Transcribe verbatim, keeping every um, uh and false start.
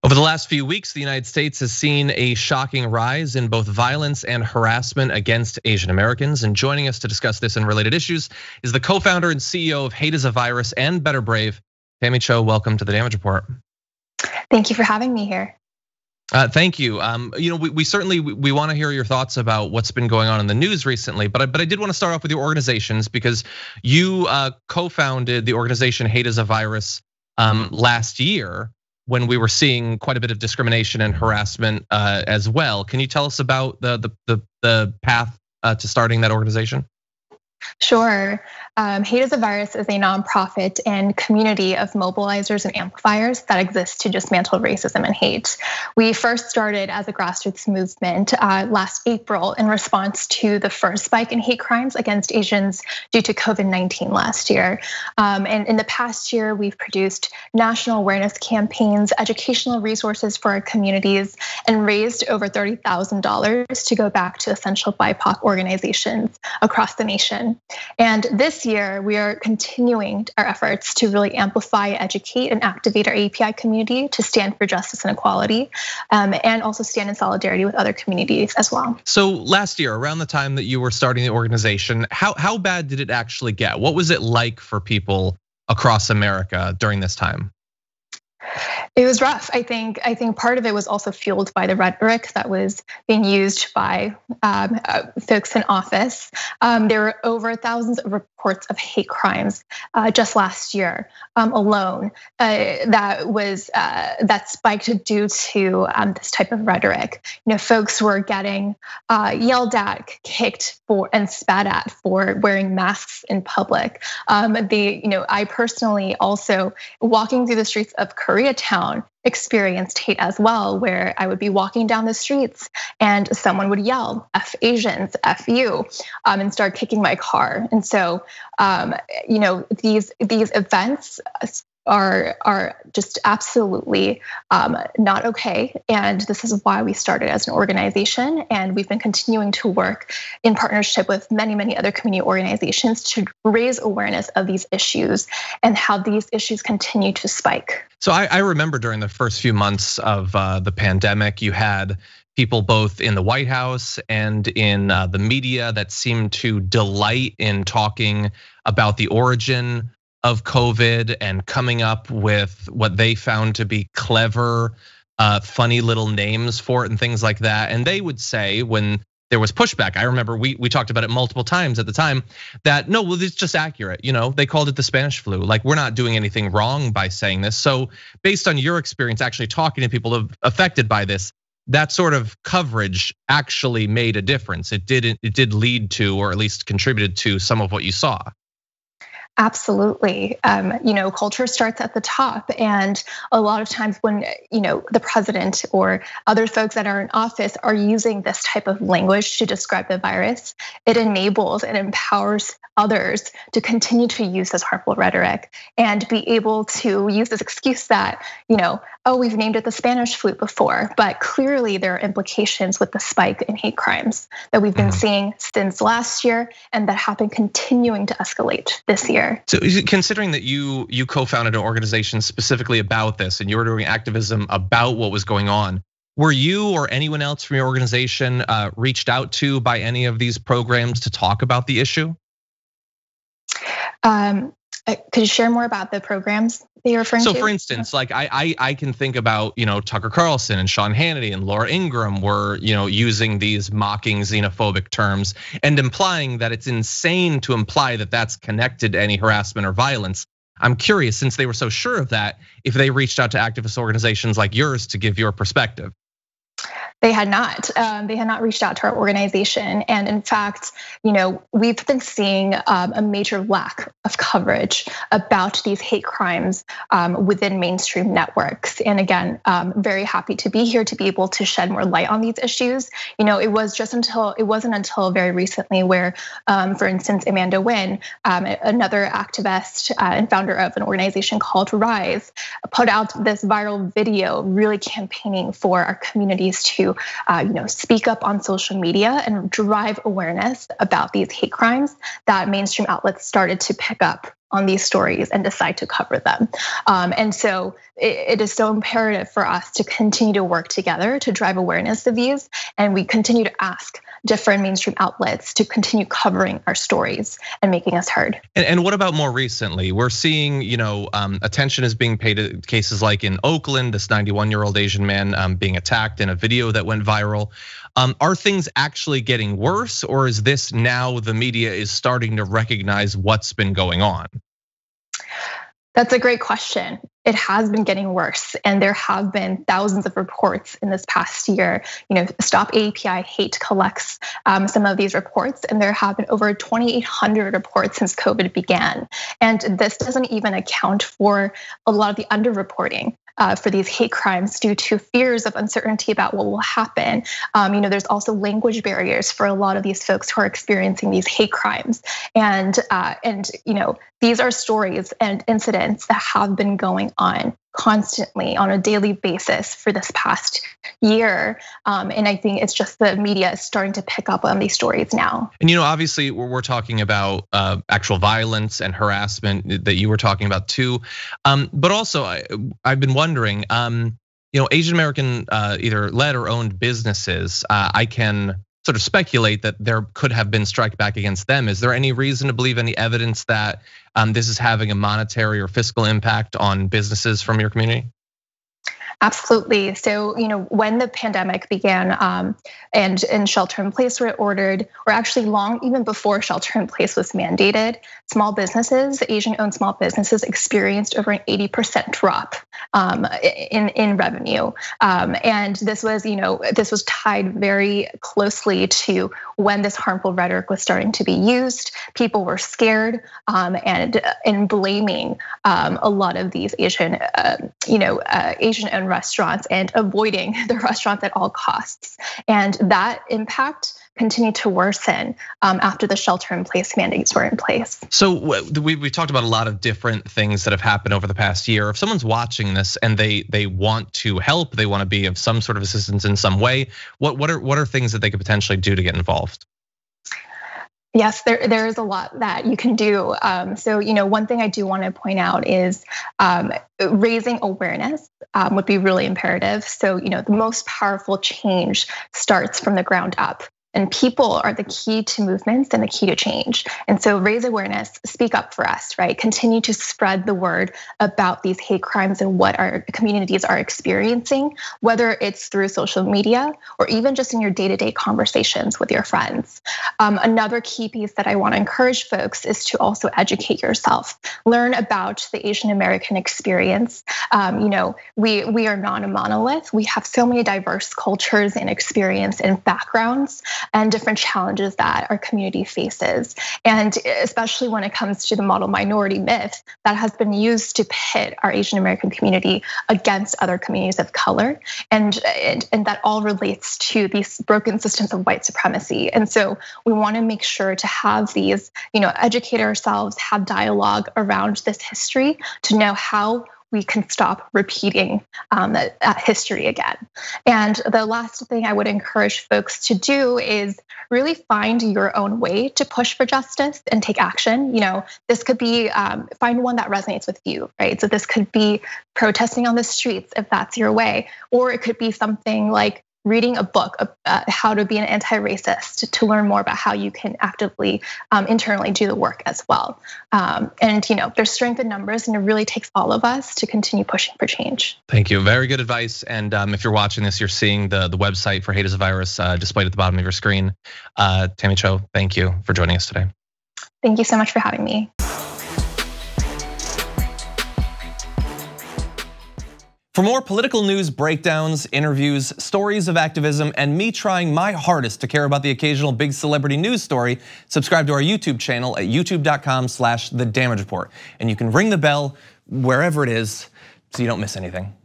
Over the last few weeks, the United States has seen a shocking rise in both violence and harassment against Asian Americans. And joining us to discuss this and related issues is the co-founder and C E O of Hate is a Virus and Better Brave, Tammy Cho. Welcome to the Damage Report. Thank you for having me here. Uh, thank you. Um, you know, we, we certainly we, we want to hear your thoughts about what's been going on in the news recently. But I, but I did want to start off with your organizations because you uh, co-founded the organization Hate is a Virus um, last year, when we were seeing quite a bit of discrimination and harassment uh, as well. Can you tell us about the the the, the path uh, to starting that organization? Sure. Um, Hate is a Virus is a nonprofit and community of mobilizers and amplifiers that exists to dismantle racism and hate. We first started as a grassroots movement uh, last April in response to the first spike in hate crimes against Asians due to COVID nineteen last year. Um, and in the past year, we've produced national awareness campaigns, educational resources for our communities, and raised over thirty thousand dollars to go back to essential B I P O C organizations across the nation. And this year, we are continuing our efforts to really amplify, educate, and activate our A A P I community to stand for justice and equality, and also stand in solidarity with other communities as well. So last year, around the time that you were starting the organization, how, how bad did it actually get? What was it like for people across America during this time? It was rough. I think I think part of it was also fueled by the rhetoric that was being used by um, folks in office. Um, there were over thousands of reports of hate crimes uh, just last year um, alone uh, that was uh, that spiked due to um, this type of rhetoric. You know, folks were getting uh, yelled at, kicked for, and spat at for wearing masks in public. Um, they, you know, I personally also walking through the streets of Koreatown experienced hate as well, where I would be walking down the streets and someone would yell, "F Asians, F you," and start kicking my car. And so, you know, these these events are are just absolutely not okay. And this is why we started as an organization, and we've been continuing to work in partnership with many, many other community organizations to raise awareness of these issues and how these issues continue to spike. So I, I remember during the first few months of uh, the pandemic, you had people both in the White House and in uh, the media that seemed to delight in talking about the origin of COVID and coming up with what they found to be clever, uh, funny little names for it and things like that. And they would say when there was pushback, I remember we we talked about it multiple times at the time, that no, well, it's just accurate. You know, they called it the Spanish flu. Like, we're not doing anything wrong by saying this. So based on your experience actually talking to people affected by this, that sort of coverage actually made a difference. It did it did lead to, or at least contributed to, some of what you saw. Absolutely. Um, you know, culture starts at the top. And a lot of times when, you know, the president or other folks that are in office are using this type of language to describe the virus, it enables and empowers others to continue to use this harmful rhetoric and be able to use this excuse that, you know, oh, we've named it the Spanish flu before, but clearly there are implications with the spike in hate crimes that we've been mm-hmm. seeing since last year and that have been continuing to escalate this year. So considering that you you co-founded an organization specifically about this and you were doing activism about what was going on, were you or anyone else from your organization reached out to by any of these programs to talk about the issue? Um, could you share more about the programs that you're referring so to? So for instance, like I, I I can think about, you know, Tucker Carlson and Sean Hannity and Laura Ingraham were, you know, using these mocking xenophobic terms and implying that it's insane to imply that that's connected to any harassment or violence. I'm curious, since they were so sure of that, if they reached out to activist organizations like yours to give your perspective. They had not. They had not reached out to our organization, and in fact, you know, we've been seeing a major lack of coverage about these hate crimes within mainstream networks. And again, very happy to be here to be able to shed more light on these issues. You know, it was just until it wasn't until very recently where, for instance, Amanda Nguyen, another activist and founder of an organization called Rise, put out this viral video, really campaigning for our communities to Uh, you know, speak up on social media and drive awareness about these hate crimes that mainstream outlets started to pick up on these stories and decide to cover them. Um, and so it, it is so imperative for us to continue to work together to drive awareness of these. And we continue to ask different mainstream outlets to continue covering our stories and making us heard. And, and what about more recently? We're seeing, you know, um, attention is being paid to cases like in Oakland, this ninety-one-year-old Asian man um, being attacked in a video that went viral. Um, are things actually getting worse, or is this now the media is starting to recognize what's been going on? That's a great question. It has been getting worse, and there have been thousands of reports in this past year. You know, Stop A A P I Hate collects um, some of these reports, and there have been over twenty-eight hundred reports since COVID began. And this doesn't even account for a lot of the underreporting Uh, for these hate crimes due to fears of uncertainty about what will happen. Um, you know, there's also language barriers for a lot of these folks who are experiencing these hate crimes. And, uh, and you know, these are stories and incidents that have been going on constantly on a daily basis for this past year. Um, and I think it's just the media is starting to pick up on these stories now. And you know, obviously we're talking about uh, actual violence and harassment that you were talking about too. Um, but also I, I've been wondering, um, you know, Asian American uh, either led or owned businesses, uh, I can sort of speculate that there could have been strike back against them. Is there any reason to believe, any evidence that um, this is having a monetary or fiscal impact on businesses from your community? Absolutely. So, you know, when the pandemic began um, and, and shelter in place were ordered, or actually long even before shelter in place was mandated, small businesses, Asian-owned small businesses experienced over an eighty percent drop um, in, in revenue. Um, and this was, you know, this was tied very closely to when this harmful rhetoric was starting to be used. People were scared um, and, and blaming um, a lot of these Asian, uh, you know, uh, Asian-owned restaurants and avoiding the restaurants at all costs. And that impact continued to worsen after the shelter-in-place mandates were in place. So we we talked about a lot of different things that have happened over the past year. If someone's watching this and they they want to help, they want to be of some sort of assistance in some way, what what are what are things that they could potentially do to get involved? Yes, there, there is a lot that you can do. Um, so, you know, one thing I do want to point out is um, raising awareness um, would be really imperative. So, you know, the most powerful change starts from the ground up. And people are the key to movements and the key to change. And so raise awareness, speak up for us, right? Continue to spread the word about these hate crimes and what our communities are experiencing, whether it's through social media or even just in your day-to-day conversations with your friends. Um, another key piece that I wanna encourage folks is to also educate yourself. Learn about the Asian American experience. Um, you know, we, we are not a monolith. We have so many diverse cultures and experience and backgrounds and different challenges that our community faces. And especially when it comes to the model minority myth that has been used to pit our Asian American community against other communities of color. And, and, and that all relates to these broken systems of white supremacy. And so we wanna make sure to have these, you know, educate ourselves, have dialogue around this history to know how we can stop repeating um, that, that history again. And the last thing I would encourage folks to do is really find your own way to push for justice and take action. You know, this could be, um, find one that resonates with you, right? So this could be protesting on the streets if that's your way, or it could be something like reading a book, uh, how to be an anti-racist, to learn more about how you can actively um, internally do the work as well. Um, and you know, there's strength in numbers, and it really takes all of us to continue pushing for change. Thank you, very good advice. And um, if you're watching this, you're seeing the, the website for Hate is a Virus uh, displayed at the bottom of your screen. Uh, Tammy Cho, thank you for joining us today. Thank you so much for having me. For more political news, breakdowns, interviews, stories of activism, and me trying my hardest to care about the occasional big celebrity news story, subscribe to our YouTube channel at youtube dot com slash the damage report. And you can ring the bell wherever it is so you don't miss anything.